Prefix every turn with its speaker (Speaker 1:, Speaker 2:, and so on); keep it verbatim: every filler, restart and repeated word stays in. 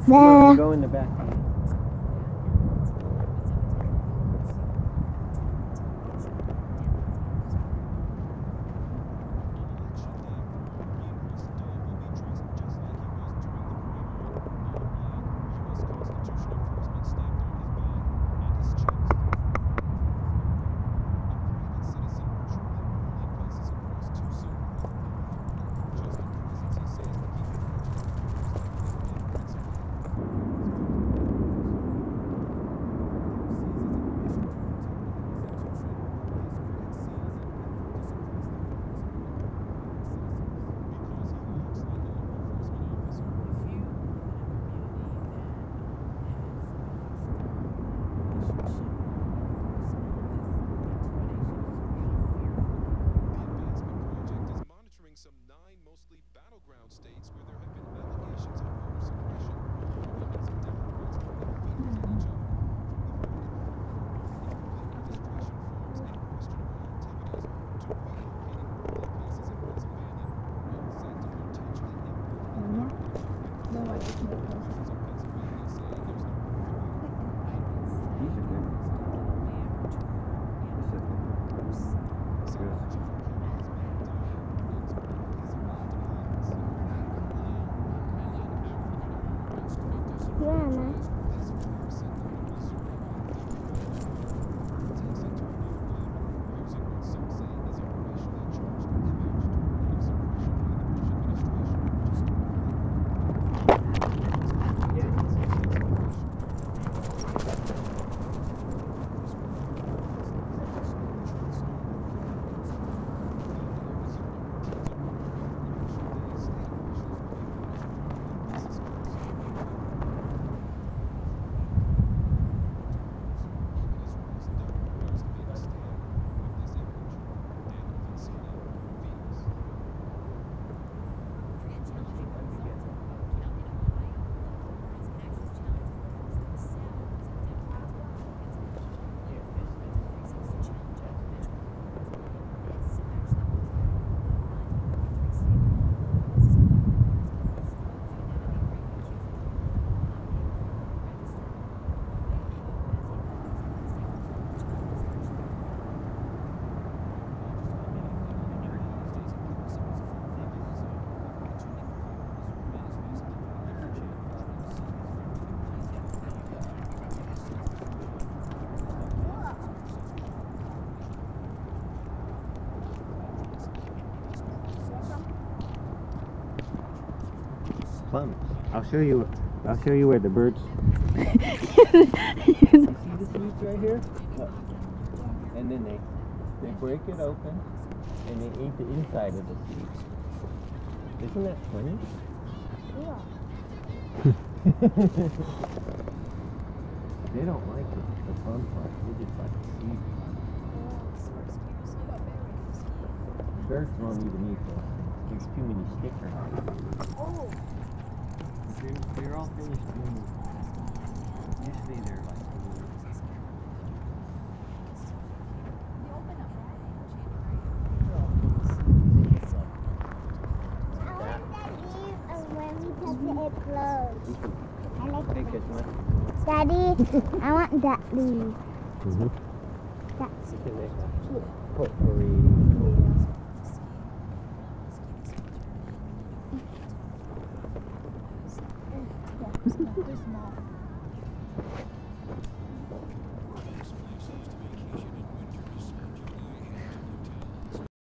Speaker 1: Come on, go in the back. Plums. I'll show you. I'll show you where the birds. You see the seeds right here? Look. And then they they break it open and they eat the inside of the seeds. Isn't that funny? Yeah. They don't like it, the fun part. They just like the seed. Birds won't even eat those. There's too many stickers. Oh. They're, they're all finished blooming. Usually they're like
Speaker 2: Daddy, I want that leaf.
Speaker 1: Mm-hmm.
Speaker 2: That's cute.
Speaker 1: Potpourri.
Speaker 2: They're small.